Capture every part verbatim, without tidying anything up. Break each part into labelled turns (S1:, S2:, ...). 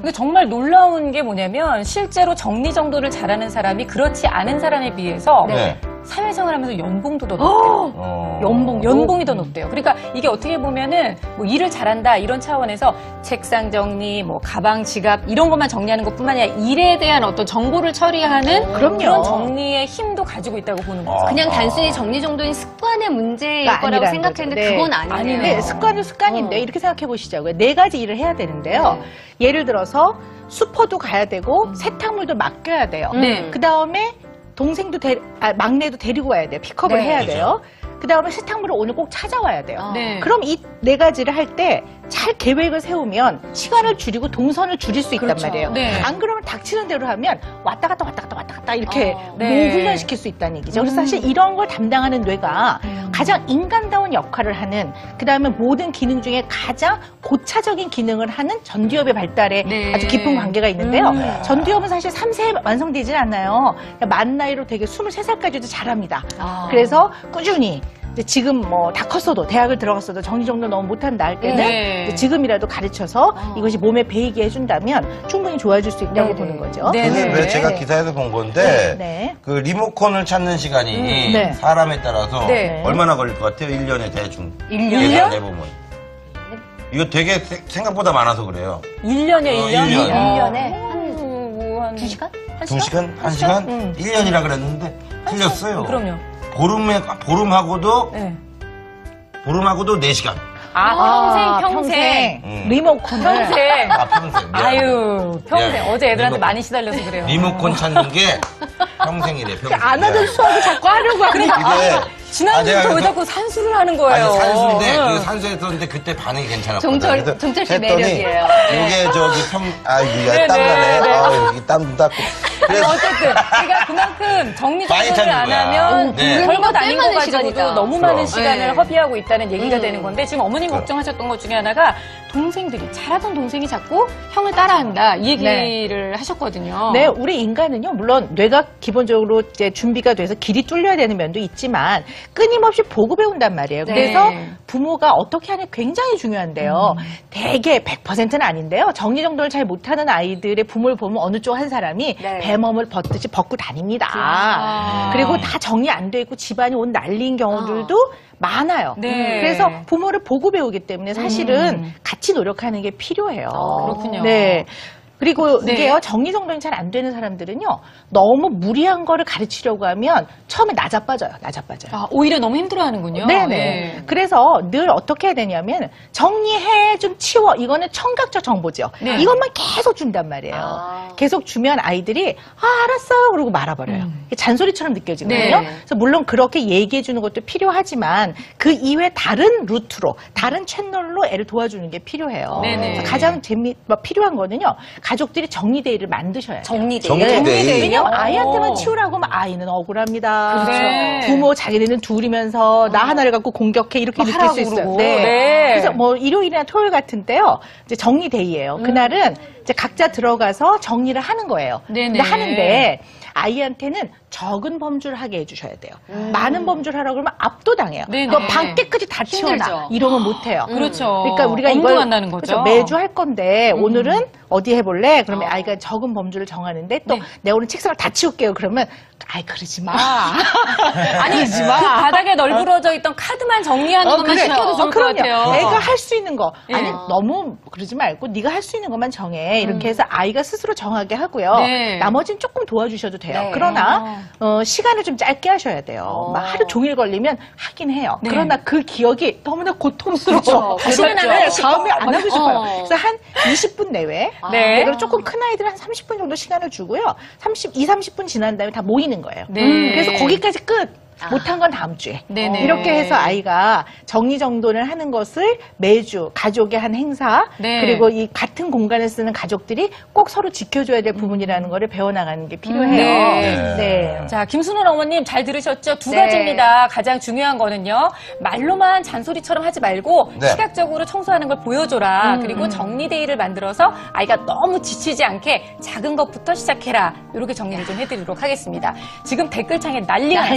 S1: 근데 정말 놀라운 게 뭐냐면 실제로 정리정돈을 잘하는 사람이 그렇지 않은 사람에 비해서
S2: 네.
S1: 사회생활하면서 연봉도 더 높대요.
S2: 어.
S1: 연봉, 연봉이 더 높대요. 그러니까 이게 어떻게 보면은 뭐 일을 잘한다 이런 차원에서 책상 정리, 뭐 가방, 지갑 이런 것만 정리하는 것뿐만 아니라 일에 대한 어떤 정보를 처리하는
S3: 그럼요.
S1: 그런 정리의 힘도 가지고 있다고 보는 거죠.
S2: 아.
S4: 그냥 단순히 정리정돈이 습관의 문제일 거라고
S3: 아니라는
S4: 생각했는데
S3: 거죠. 네.
S4: 그건 아니네요.
S1: 아니네요.
S3: 네, 습관은 습관인데
S4: 어.
S3: 이렇게 생각해 보시자고요. 네 가지 일을 해야 되는데요. 예를 들어서 슈퍼도 가야 되고 세탁물도 맡겨야 돼요.
S1: 네.
S3: 그 다음에 동생도 데, 아, 막내도 데리고 와야 돼요. 픽업을
S1: 네.
S3: 해야
S2: 그죠.
S3: 돼요. 그 다음에 세탁물을 오늘 꼭 찾아와야 돼요.
S1: 네.
S3: 그럼 이 네 가지를 할 때 잘 계획을 세우면 시간을 줄이고 동선을 줄일 수 있단
S1: 그렇죠.
S3: 말이에요.
S1: 네.
S3: 안 그러면 닥치는 대로 하면 왔다 갔다 왔다 갔다 왔다 갔다 이렇게
S4: 어.
S3: 몸
S1: 네.
S3: 훈련시킬 수 있다는 얘기죠. 그래서 사실 이런 걸 담당하는 뇌가 가장 인간다운 역할을 하는, 그 다음에 모든 기능 중에 가장 고차적인 기능을 하는 전두엽의 발달에
S1: 네.
S3: 아주 깊은 관계가 있는데요.
S1: 음.
S3: 전두엽은 사실 삼 세에 완성되질 않아요. 만 나이로 되게 스물세 살까지도 잘합니다.
S4: 아.
S3: 그래서 꾸준히 이제 지금 뭐 다 컸어도 대학을 들어갔어도 정리정돈 너무 못한다 할 때는
S1: 네.
S3: 이제 지금이라도 가르쳐서
S4: 어.
S3: 이것이 몸에 배이게 해준다면 충분히 좋아질 수 있다고
S1: 네.
S3: 보는 거죠.
S1: 네.
S2: 그게 왜
S1: 네.
S2: 제가 기사에서 본 건데
S3: 네.
S2: 그 리모컨을 찾는 시간이
S3: 음, 네.
S2: 사람에 따라서
S1: 네.
S2: 얼마나 걸릴 것 같아요? 일 년에 대충
S1: 일 년?
S2: 계산해보면 이거 되게 세- 생각보다 많아서 그래요.
S1: 일 년이요,
S2: 어,
S1: 일 년?
S2: 일 년.
S4: 일 년에
S1: 한, 한
S4: 두 시간?
S2: 두 시간? 한 시간?
S1: 음.
S2: 일 년이라 그랬는데 틀렸어요.
S1: 그럼요.
S2: 보름에 보름하고도
S1: 네.
S2: 보름하고도 네 시간.
S1: 아, 평생, 평생.
S2: 음.
S3: 리모컨을.
S1: 평생.
S2: 아 평생. 미안해.
S1: 아유, 평생.
S2: 미안해.
S1: 어제 애들한테
S2: 리모컨.
S1: 많이 시달려서 그래요.
S2: 리모컨 찾는 게 평생이래. 평생.
S3: 안 하던 수학을 자꾸 하려고 하니까.
S2: 이게
S1: 지난주부터 왜
S2: 그래서-
S1: 자꾸 산수를 하는 거예요?
S2: 아니 산수인데
S1: 응.
S2: 그 산수했었는데 그때 반응이 괜찮았거든.
S4: 정철-
S2: 그래서
S4: 정철 씨
S2: 했더니
S4: 매력이에요.
S2: 이게 저기 평, 아 이거
S1: 네,
S2: 땀나네.
S1: 네, 네.
S2: 아 여기 땀 닦고.
S1: 아니,
S2: 그래서
S1: 어쨌든 그러니까 그만큼 정리
S2: 많이
S1: 정돈을 안
S2: 찾는 거야.
S1: 하면
S2: 네.
S1: 별거
S4: 꽤
S1: 아닌 거
S4: 많은
S1: 가지고도
S4: 시간이다.
S1: 너무
S2: 그럼.
S1: 많은 시간을
S4: 네.
S1: 허비하고 있다는 얘기가
S4: 음.
S1: 되는 건데 지금 어머님
S2: 그럼.
S1: 걱정하셨던 것 중에 하나가 동생들이 잘하던 동생이 자꾸 형을 따라한다 이 얘기를 하셨거든요.
S3: 네, 우리 인간은요, 물론 뇌가 기본적으로 이제 준비가 돼서 길이 뚫려야 되는 면도 있지만 끊임없이 보고 배운단 말이에요.
S1: 네.
S3: 그래서 부모가 어떻게 하는 게 굉장히 중요한데요.
S1: 음.
S3: 대개 백 퍼센트는 아닌데요. 정리정돈을 잘 못하는 아이들의 부모를 보면 어느 쪽 한 사람이
S4: 네.
S3: 배멈을 벗듯이 벗고 다닙니다.
S1: 아.
S3: 그리고 다 정리 안 돼 있고 집안이 온 난리인 경우들도 많아요.
S1: 네.
S3: 그래서 부모를 보고 배우기 때문에 사실은
S1: 음.
S3: 같이 노력하는 게 필요해요.
S1: 그렇군요.
S3: 네. 그리고
S1: 네.
S3: 이게요, 정리정돈이 잘 안 되는 사람들은요, 너무 무리한 거를 가르치려고 하면 처음에 나자빠져요, 나자빠져요.
S1: 아, 오히려 너무 힘들어하는군요.
S3: 네네.
S1: 네.
S3: 그래서 늘 어떻게 해야 되냐면, 정리해, 좀 치워. 이거는 청각적 정보죠.
S1: 네.
S3: 이것만 계속 준단 말이에요.
S4: 아.
S3: 계속 주면 아이들이, 아, 알았어요. 그러고 말아버려요. 이게 잔소리처럼 느껴지거든요.
S1: 네.
S3: 그래서 물론 그렇게 얘기해 주는 것도 필요하지만, 그 이외 다른 루트로, 다른 채널로 애를 도와주는 게 필요해요.
S1: 네네.
S3: 그래서 가장 재미, 뭐 필요한 거는요, 가족들이 정리데이를 만드셔야 돼요.
S4: 정리돼.
S2: 정리데이.
S3: 왜냐면 아이한테만
S1: 오.
S3: 치우라고 하면 아이는 억울합니다.
S1: 그렇죠.
S3: 부모 자기네는 둘이면서 나 하나를 갖고 공격해 이렇게
S1: 막
S3: 느낄
S1: 하라고
S3: 수 있어요.
S1: 그러고.
S3: 네.
S1: 네.
S3: 그래서 뭐 일요일이나 토요일 같은 때요. 이제 정리데이예요. 그날은 이제 각자 들어가서 정리를 하는 거예요.
S1: 네네.
S3: 근데 하는데 아이한테는 적은 범주를 하게 해주셔야 돼요. 많은 범주를 하라고 그러면 압도당해요.
S1: 네네.
S3: 너 방 깨끗이 다 치워놔.
S4: 힘들죠.
S3: 이러면 못해요.
S1: 그렇죠.
S3: 그러니까 우리가 이걸
S1: 엄두간다는 거죠.
S3: 그렇죠. 매주 할 건데 오늘은 어디 해볼래? 그러면
S4: 어.
S3: 아이가 적은 범주를 정하는데 또
S1: 네.
S3: 내가 오늘 책상을 다 치울게요. 그러면 아이 그러지 마.
S1: 아니,
S3: 그러지
S1: 그
S3: 마.
S1: 바닥에 널브러져 있던 카드만 정리하는
S3: 어,
S1: 것만
S3: 그래.
S1: 시켜도 좋을
S3: 어,
S1: 것
S3: 그럼요.
S1: 같아요.
S3: 애가 할 수 있는 거. 아니
S1: 예.
S3: 너무 그러지 말고 네가 할 수 있는 것만 정해. 이렇게 해서 아이가 스스로 정하게 하고요.
S1: 네.
S3: 나머지는 조금 도와주셔도 돼요.
S4: 네.
S3: 그러나 어, 시간을 좀 짧게 하셔야 돼요.
S4: 어.
S3: 막 하루 종일 걸리면 하긴 해요.
S1: 네.
S3: 그러나 그 기억이 너무나 고통스러워.
S4: 그렇죠.
S1: 다시는 안 하고 싶어.
S3: 다음에 안 하고 싶어요.
S4: 어.
S3: 그래서 한 이십 분 내외.
S1: 네.
S3: 그리고 조금 큰 아이들은 한 삼십 분 정도 시간을 주고요. 삼십, 이십, 삼십 분 지난 다음에 다 모이는 거예요.
S1: 네.
S3: 음, 그래서 거기까지 끝.
S4: 아.
S3: 못한 건 다음 주에.
S1: 네네.
S3: 이렇게 해서 아이가 정리정돈을 하는 것을 매주 가족의 한 행사
S1: 네.
S3: 그리고 이 같은 공간을 쓰는 가족들이 꼭 서로 지켜줘야 될 부분이라는 거를 배워나가는 게 필요해요.
S1: 네.
S3: 네.
S1: 자, 김순원 어머님 잘 들으셨죠? 두
S4: 네.
S1: 가지입니다. 가장 중요한 거는요. 말로만 잔소리처럼 하지 말고
S2: 네.
S1: 시각적으로 청소하는 걸 보여줘라. 그리고 정리데이를 만들어서 아이가 너무 지치지 않게 작은 것부터 시작해라. 이렇게 정리를 좀 해드리도록 하겠습니다. 지금 댓글창에 난리가
S3: 난리
S1: 났어요.
S2: 네.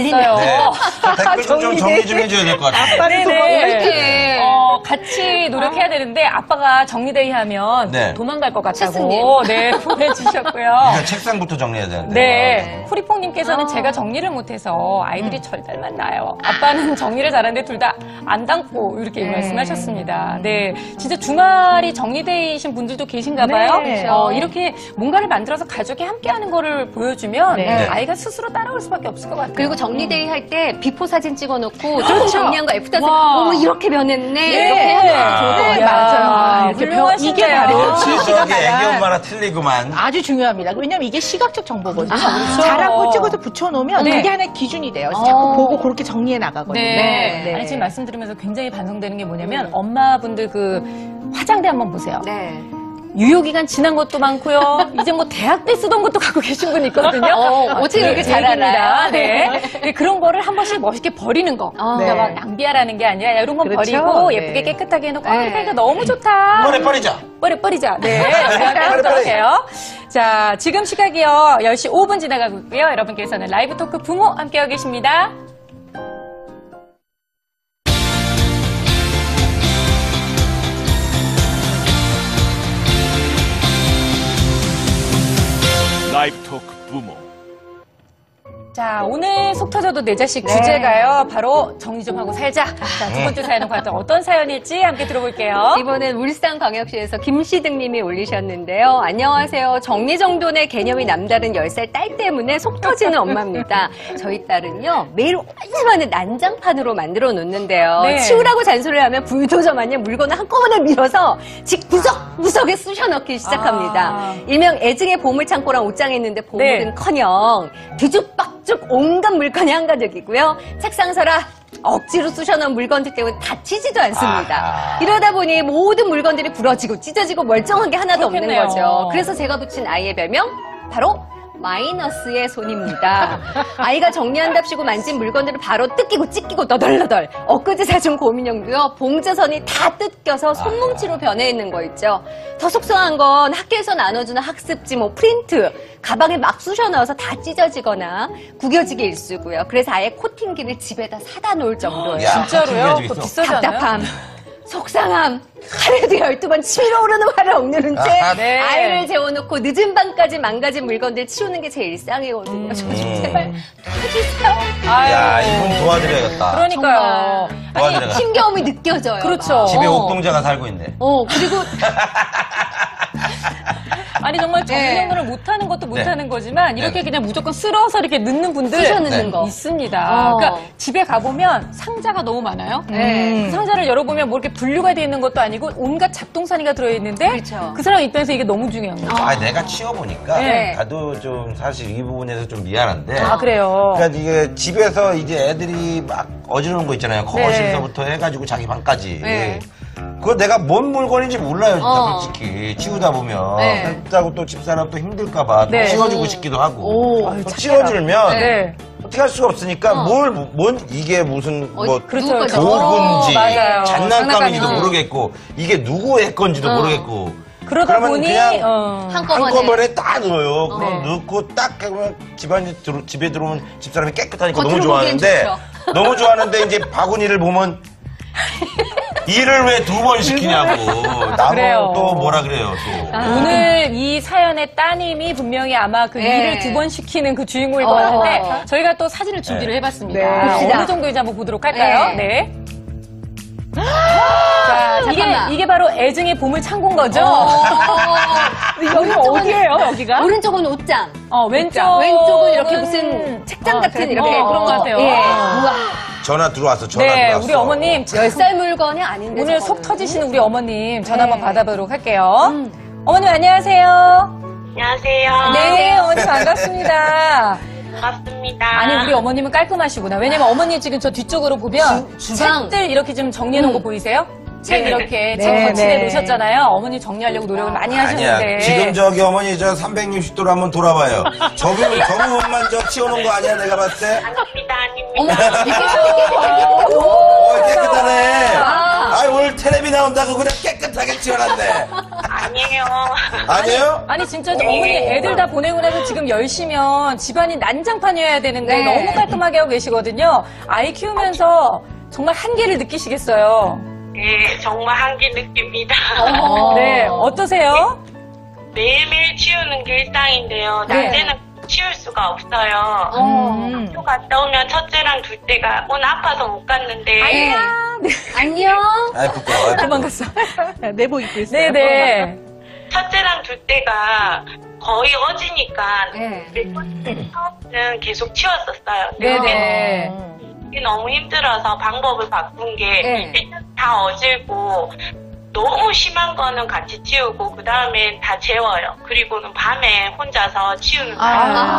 S2: 댓글 좀 정리 좀 해줘야 될 것 같아요.
S3: 아빠를
S1: 네네. 어, 같이 노력해야 되는데 아빠가 정리데이 하면
S2: 네.
S1: 도망갈 것 같다고
S4: 칠순님.
S1: 네, 보내주셨고요.
S2: 일단 책상부터 정리해야 되는데.
S1: 네. 후리퐁님께서는
S4: 아.
S1: 제가 정리를 못해서 아이들이 절 닮았 나요. 아빠는 정리를 잘하는데 둘 다 안 닮고 이렇게
S3: 네.
S1: 말씀하셨습니다. 네. 진짜 주말이 정리데이이신 분들도 계신가 봐요.
S3: 네.
S1: 어, 이렇게 뭔가를 만들어서 가족이 함께하는 거를 보여주면
S3: 네.
S1: 아이가 스스로 따라올 수밖에 없을 것 같아요.
S4: 그리고 정리데이 할 때 비포 사진 찍어놓고 조금 정리한 거 애프터
S1: 와.
S4: 어머 이렇게 변했네
S1: 네.
S4: 이렇게 하면 좋을 것
S3: 네,
S4: 같아요.
S3: 맞아요. 이렇게 벼- 이게
S1: 훌륭하신데요.
S3: 바로
S2: 역시
S3: 지혜씨가
S2: 저기 애기
S3: 말한
S2: 엄마라 틀리구만.
S3: 아주 중요합니다. 왜냐면 이게 시각적 정보거든요.
S1: 그렇죠.
S3: 자랑을 찍어서 붙여놓으면
S1: 네.
S3: 그게 하나의 기준이 돼요.
S4: 어.
S3: 자꾸 보고 그렇게 정리해 나가거든요.
S1: 네.
S3: 네.
S1: 아니, 지금 말씀 들으면서 굉장히 반성되는 게 뭐냐면 엄마분들 그 화장대 한번 보세요.
S4: 네.
S1: 유효기간 지난 것도 많고요. 이제 뭐 대학 때 쓰던 것도 갖고 계신 분 있거든요.
S4: 어, 어떻게
S1: 네.
S4: 이렇게 잘
S1: 얘기입니다.
S4: 알아요?
S1: 네. 네, 그런 거를 한 번씩 멋있게 버리는 거.
S4: 어.
S1: 그러니까
S3: 네.
S1: 막 낭비하라는 게 아니라 이런 건
S3: 그렇죠.
S1: 버리고
S3: 네.
S1: 예쁘게 깨끗하게 해놓고 아,
S4: 네.
S1: 그러니까 너무 좋다.
S2: 버려 버리자.
S1: 버려 버리자. 네. 하도록 해요. 자, 지금 시각이요. 열 시 오 분 지나가고 있고요. 여러분께서는 라이브 토크 부모 함께하고 계십니다.
S5: 라이브 토크 부모.
S1: 자, 오늘 속 터져도 내 자식
S4: 네.
S1: 주제가요. 바로 정리 좀 하고 살자. 자, 두 번째 사연은 과연 어떤 사연일지 함께 들어볼게요.
S4: 이번엔 울산광역시에서 김시등 님이 올리셨는데요. 안녕하세요. 정리정돈의 개념이 남다른 열 살 딸 때문에 속 터지는 엄마입니다. 저희 딸은요, 매일 오랜만에 난장판으로 만들어 놓는데요.
S1: 네.
S4: 치우라고 잔소리를 하면 불도저 마냥 물건을 한꺼번에 밀어서 집 구석구석에 쑤셔 넣기 시작합니다.
S1: 아.
S4: 일명 애증의 보물창고랑 옷장에 있는데 보물은커녕 뒤죽박죽 온갖 물건이 한가득이고요. 책상서라 억지로 쑤셔놓은 물건들 때문에 다치지도 않습니다.
S2: 아하.
S4: 이러다 보니 모든 물건들이 부러지고 찢어지고 멀쩡한 게 하나도
S1: 그렇겠네요.
S4: 없는 거죠. 그래서 제가 붙인 아이의 별명 바로 마이너스의 손입니다. 아이가 정리한답시고 만진 물건들을 바로 뜯기고 찢기고 너덜너덜. 엊그제 사준 고민형도요. 봉제선이 다 뜯겨서 손뭉치로 변해 있는 거 있죠. 더 속상한 건 학교에서 나눠주는 학습지, 뭐 프린트, 가방에 막 쑤셔 넣어서 다 찢어지거나 구겨지기 일쑤고요. 그래서 아예 코팅기를 집에다 사다 놓을 정도예요.
S2: 야,
S1: 진짜로요?
S2: 신기하죠,
S1: 그거
S2: 있어.
S1: 비싸잖아요.
S4: 답답함, 속상함, 하루에도 열두 번 치밀어 오르는 화를 억누른 채
S2: 아,
S1: 네.
S4: 아이를 재워놓고 늦은 밤까지 망가진 물건들 치우는 게 제 일상이거든요. 저 좀 제발 도와주세요.
S1: 아유.
S2: 야, 이분 도와드려야겠다.
S1: 그러니까요. 아니,
S2: 도와드려야겠다.
S4: 힘겨움이 느껴져요.
S1: 그렇죠.
S2: 집에
S4: 어.
S2: 옥동자가 살고 있네.
S4: 어, 그리고
S1: 아니 정말
S4: 네.
S1: 정리를 못하는 것도 못하는 거지만 이렇게 그냥 무조건 쓸어서 이렇게 넣는 분들
S4: 쑤셔 넣는
S2: 네.
S4: 거.
S1: 있습니다.
S4: 어.
S1: 그러니까 집에 가보면 상자가 너무 많아요.
S4: 네.
S1: 그 상자를 열어보면 뭐 이렇게 분류가 되어 있는 것도 아니고 온갖 잡동사니가 들어있는데
S4: 그렇죠.
S1: 그 사람 입장에서 이게 너무 중요한 거죠.
S2: 아, 내가 치워보니까
S1: 네.
S2: 나도 좀 사실 이 부분에서 좀 미안한데.
S1: 아, 그래요?
S2: 그러니까 이게 집에서 이제 애들이 막 어지러운 거 있잖아요.
S1: 네.
S2: 거실서부터 해가지고 자기 방까지.
S4: 네.
S2: 그거 내가 뭔 물건인지 몰라요, 진짜
S4: 어.
S2: 솔직히. 치우다 보면.
S4: 네.
S2: 했다고 또 집사람 또 힘들까봐 또
S1: 네.
S2: 치워주고 싶기도 하고.
S3: 오,
S2: 또 치워주면
S1: 네.
S2: 어떻게 할 수가 없으니까
S4: 어.
S2: 뭘, 뭔, 이게 무슨
S4: 어,
S2: 뭐
S1: 그렇죠.
S4: 누구 거죠?
S2: 도구인지,
S1: 어, 맞아요.
S2: 장난감인지도
S1: 장난감이요.
S2: 모르겠고, 이게 누구의 건지도
S4: 어.
S2: 모르겠고.
S1: 그러다
S2: 그러면
S1: 보니
S2: 그냥
S1: 어.
S4: 한꺼번에.
S2: 한꺼번에 딱 넣어요. 그럼
S1: 네.
S2: 넣고 딱 하면 집안에 들어, 집에 들어오면 집사람이 깨끗하니까 너무
S4: 겉으로 보기엔
S2: 좋아하는데
S4: 좋죠.
S2: 너무 좋아하는데 이제 바구니를 보면 일을 왜 두 번 시키냐고.
S1: 그래요.
S2: 나무 또 뭐라 그래요 또.
S1: 아. 오늘 이 사연의 따님이 분명히 아마 그
S4: 네.
S1: 일을 두 번 시키는 그 주인공일 것
S4: 어.
S1: 같은데 저희가 또 사진을 준비를 해봤습니다.
S3: 네.
S4: 봅시다.
S1: 어느 정도인지 한번 보도록 할까요? 네. 자, 이게,
S4: 잠깐만.
S1: 이게 바로 애증의 보물 창고인 거죠? 여기 어디예요, 여기가?
S4: 오른쪽은 옷장.
S1: 어, 왼쪽.
S4: 왼쪽은 이렇게 무슨 책장 같은 이렇게
S1: 어, 그런 것 같아요.
S4: 예.
S1: 어.
S4: 우와.
S2: 전화 들어왔어. 전화
S1: 네,
S2: 들어왔어.
S1: 우리 어머님.
S4: 열 살 물건이 아닌데.
S1: 오늘
S4: 저거는.
S1: 속 터지시는 우리 어머님 전화
S4: 네.
S1: 한번 받아보도록 할게요. 어머님 안녕하세요.
S6: 안녕하세요.
S1: 네, 어머님 반갑습니다.
S6: 반갑습니다.
S1: 아니 우리 어머님은 깔끔하시구나. 왜냐면 어머님 지금 저 뒤쪽으로 보면
S4: 주- 주방.
S1: 책들 이렇게 좀 정리해 놓은 거 보이세요? 책 이렇게 책
S3: 네,
S1: 거치대
S3: 네.
S1: 놓으셨잖아요. 어머니 정리하려고 노력을 많이 하시는데.
S2: 아니야. 지금 저기 어머니 저 삼백육십 도로 한번 돌아봐요. 저기 저 부분만 저 치워놓은 거 아니야 내가 봤을 때?
S6: 아닙니다,
S4: 어머,
S6: 아닙니다.
S4: 이렇게 이렇게
S2: 어 깨끗하네.
S4: 아.
S2: 아, 오늘 텔레비 나온다고 그냥 깨끗하게 치워놨네.
S6: 아니에요.
S2: 아니에요?
S1: 아니 진짜 어머니 애들 다 보내고 나서 지금 열 시면 집안이 난장판이어야 되는데
S4: 네.
S1: 너무 깔끔하게 하고 계시거든요. 아이 키우면서 정말 한계를 느끼시겠어요.
S6: 네, 정말 한기 느낍니다.
S4: 어.
S1: 네, 어떠세요?
S6: 매일매일 치우는 게 일상인데요.
S1: 네.
S6: 낮에는 치울 수가 없어요.
S3: 음.
S6: 학교 갔다 오면 첫째랑 둘째가 오늘 아파서 못 갔는데
S4: 네. 안녕.
S2: 아, 부끄러워.
S1: 도망갔어.
S3: 내복 입고 있어요.
S1: 네네.
S6: 첫째랑 둘째가 거의 어지니까
S4: 네.
S6: 처음에는 계속 치웠었어요.
S1: 네네.
S3: 음.
S6: 이게 너무 힘들어서 방법을 바꾼 게
S4: 네.
S6: 일단 다 어질고 너무 심한 거는 같이 치우고 그 다음에 다 재워요. 그리고는 밤에 혼자서 치우는 거예요.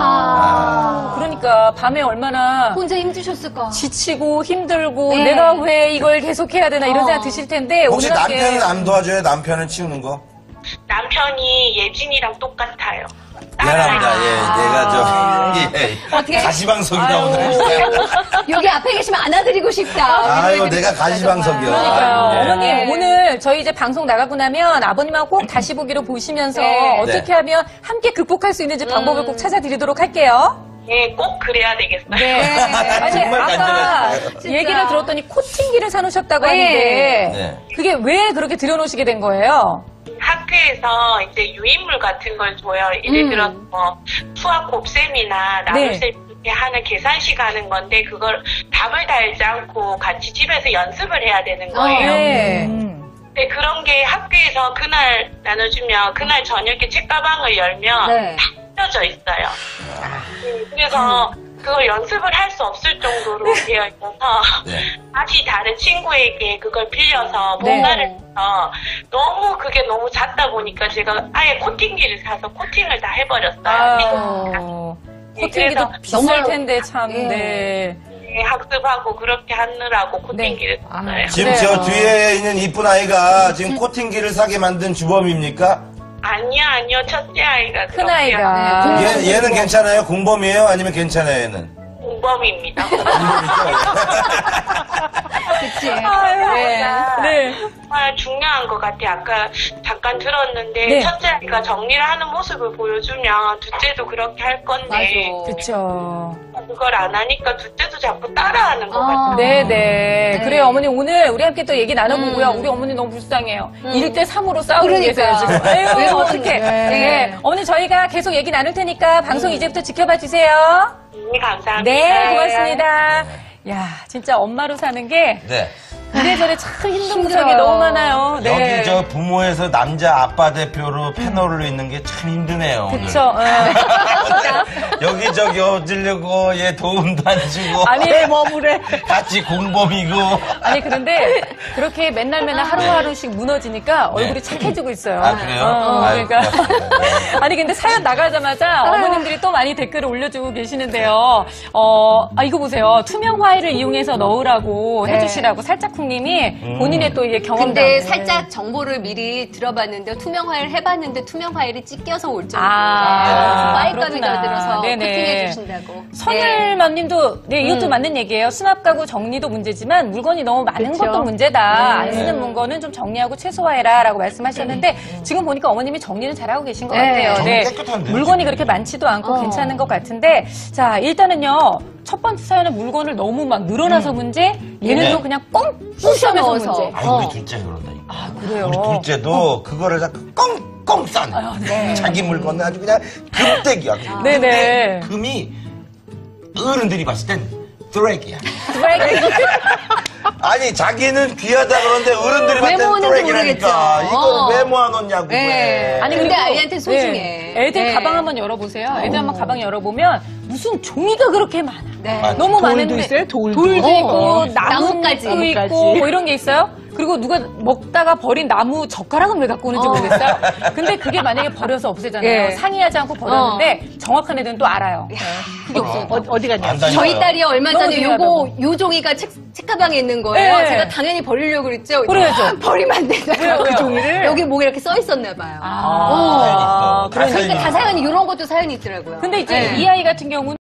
S4: 아.
S1: 그러니까 밤에 얼마나
S4: 혼자 힘드셨을까?
S1: 지치고 힘들고
S4: 네.
S1: 내가 왜 이걸 계속 해야 되나 이런
S4: 어.
S1: 생각 드실 텐데
S2: 혹시
S1: 오늘 함께
S2: 남편은 안 도와줘요? 남편은 치우는 거?
S6: 남편이 예진이랑 똑같아요.
S2: 미안합니다. 예, 얘가
S1: 아.
S2: 저, 예,
S4: 어떻게?
S2: 가시방석이다,
S1: 아유.
S2: 오늘.
S4: 여기 앞에 계시면 안아드리고 싶다.
S2: 아유, 내가 가시방석이야.
S1: 그러니까요.
S2: 아유, 예.
S1: 어머님,
S4: 네.
S1: 오늘 저희 이제 방송 나가고 나면 아버님하고 꼭 다시 보기로 보시면서
S4: 네.
S1: 어떻게
S2: 네.
S1: 하면 함께 극복할 수 있는지 방법을
S4: 음.
S1: 꼭 찾아드리도록 할게요.
S6: 예, 꼭 그래야 되겠어요.
S1: 네. 아니,
S2: 정말
S1: 아까
S2: 간절하시네요.
S4: 진짜.
S1: 얘기를 들었더니 코팅기를 사놓으셨다고
S4: 네.
S1: 하는데
S2: 네.
S1: 그게 왜 그렇게 들여놓으시게 된 거예요?
S6: 학교에서 이제 유인물 같은 걸 줘요. 예를
S4: 음.
S6: 들어서 뭐 수학 곱셈이나 나눗셈 이렇게 하는 계산식 하는 건데 그걸 답을 달지 않고 같이 집에서 연습을 해야 되는 거예요.
S1: 네.
S3: 음.
S6: 근데 그런 게 학교에서 그날 나눠주면 그날 저녁에 책가방을 열면
S4: 네.
S6: 다 펴져 있어요. 음, 그래서 그걸 연습을 할 수 없을 정도로 되어 있어서
S2: 네.
S6: 다시 다른 친구에게 그걸 빌려서
S1: 네.
S6: 뭔가를 해서 너무 그게 너무 잦다 보니까 제가 아예 코팅기를 사서 코팅을 다 해버렸어요.
S1: 아유, 코팅기도
S6: 그래서
S1: 비쌀
S4: 너무-
S1: 텐데 참.
S4: 예.
S1: 네.
S6: 네, 학습하고 그렇게 하느라고 코팅기를
S1: 네.
S6: 샀어요.
S2: 지금
S1: 그래요.
S2: 저 뒤에 있는 이쁜 아이가 지금 코팅기를 사게 만든 주범입니까?
S6: 아니요, 아니요. 첫째 아이가
S1: 큰
S6: 그렇고요.
S1: 아이가.
S6: 네,
S2: 얘, 얘는 괜찮아요? 공범이에요? 아니면 괜찮아요, 얘는?
S6: 공범입니다.
S4: 그치.
S1: 아유,
S4: 네.
S1: 네.
S6: 정말 중요한 것 같아요. 아까 잠깐 들었는데
S1: 네.
S6: 첫째 아이가 정리를 하는 모습을 보여주면 둘째도 그렇게 할 건데
S4: 맞아.
S1: 그쵸.
S6: 그걸 안 하니까 둘째도 자꾸 따라하는 것
S4: 아.
S6: 같아요.
S1: 네네.
S4: 네.
S1: 그래요, 어머니. 오늘 우리 함께 또 얘기 나눠보고요.
S4: 음.
S1: 우리 어머니 너무 불쌍해요.
S4: 음.
S1: 일 대 삼으로 싸우고
S4: 그러니까.
S1: 계세요, 지금. 아유,
S4: 왜
S1: 어떡해.
S4: 그러는데.
S1: 네. 어머니, 저희가 계속 얘기 나눌 테니까 방송 이제부터 지켜봐 주세요.
S6: 네, 감사합니다.
S1: 네, 고맙습니다. 야, 진짜 엄마로 사는 게
S2: 네.
S1: 이래저래 참 힘든
S4: 힘들어요.
S1: 구석이 너무 많아요. 네.
S2: 여기 저 부모에서 남자 아빠 대표로 패널로 있는 게 참 힘드네요. 오늘.
S1: 그쵸. 예.
S2: 여기저기 어지르고 얘 도움도 안 주고
S1: 아니,
S3: 머무래.
S2: 같이 공범이고
S1: 아니, 그런데 그렇게 맨날 맨날 하루하루씩 무너지니까 얼굴이
S2: 네.
S1: 착해지고 있어요.
S2: 아, 그래요?
S1: 어,
S2: 아유,
S1: 그러니까.
S2: 고맙습니다.
S1: 아니, 근데 사연 나가자마자 어머님들이 또 많이 댓글을 올려주고 계시는데요. 어, 아, 이거 보세요. 투명 화일을 이용해서 넣으라고
S4: 네.
S1: 해주시라고 살짝쿵님이 본인의 또 이게 경험담을.
S4: 근데 살짝 정보를 미리 들어봤는데 투명 화일 해봤는데 투명 화일이 찢겨서 올 정도로
S1: 아,
S4: 파일감이
S1: 그렇구나.
S4: 더 들어서
S1: 네네.
S4: 코팅해 주신다고.
S1: 선을맘님도 네 이것도
S4: 음.
S1: 맞는 얘기예요. 수납 가구 정리도 문제지만 물건이 너무 많은
S3: 그쵸.
S1: 것도 문제다. 안
S4: 네.
S1: 쓰는 물건은 좀 정리하고 최소화해라라고 말씀하셨는데 지금 보니까 어머님이 정리는 잘하고 계신 것
S4: 네.
S1: 같아요.
S2: 정리 깨끗한데요,
S1: 물건이
S2: 지금.
S1: 그렇게 많지도 않고
S4: 어.
S1: 괜찮은 것 같은데 자 일단은요 첫 번째 사연은 물건을 너무 막 늘어나서 문제 얘는
S2: 네.
S1: 또 그냥 꽁
S4: 부셔
S1: 부셔면서
S4: 넣어서.
S1: 문제.
S2: 아이
S4: 어.
S2: 우리 둘째가 그런다니까.
S1: 아 그래요.
S2: 우리 둘째도 그거를 자꾸 꽁꽁 싸네.
S1: 네.
S2: 자기 물건은 아주 그냥 금떼기야.
S1: 네네.
S2: 근데 금이 어른들이 봤을 땐 쓰레기야.
S1: 드래기.
S2: 아니 자기는 귀하다 그러는데 어른들이
S4: 왜
S2: 봤을 땐
S4: 모으는지
S2: 쓰레기라니까.
S4: 모르겠죠.
S2: 이걸
S4: 어.
S2: 왜 모아놓냐고.
S4: 네.
S2: 왜.
S1: 아니
S4: 근데
S1: 그리고
S4: 아이한테 소중해.
S1: 네, 애들
S4: 네.
S1: 가방 한번 열어보세요. 애들 한번 가방 열어보면 무슨 종이가 그렇게 많아.
S4: 네.
S2: 맞아.
S1: 너무
S3: 돌도
S1: 많은데
S3: 있어요? 돌도.
S1: 돌도 있고
S4: 어,
S1: 나무까지
S4: 나무까지.
S1: 있고 뭐 이런 게 있어요. 그리고 누가 먹다가 버린 나무 젓가락은 왜 갖고 오는지
S4: 어.
S1: 모르겠어요. 근데 그게 만약에 버려서 없애잖아요.
S4: 예.
S1: 상의하지 않고 버렸는데 정확한 애들은 또 알아요.
S4: 그게 없어.
S3: 어, 어디 갔냐?
S2: 안다니까요.
S4: 저희 딸이 얼마
S1: 너무
S4: 전에
S1: 중요하다고.
S4: 요거 요 종이가 책 책가방에 있는 거예요.
S1: 네.
S4: 제가 당연히 버리려고 그랬죠.
S1: 버려야죠.
S4: 버리면 안 되잖아요.
S1: 왜요, 왜요?
S4: 그 종이를 여기 뭐가 이렇게 써 있었나 봐요.
S1: 아,
S2: 다
S1: 그러니까
S2: 사연이
S4: 그러니까 다 사연이 이런 것도 사연이 있더라고요.
S1: 근데 이제
S4: 네.
S1: 이 아이 같은 경우는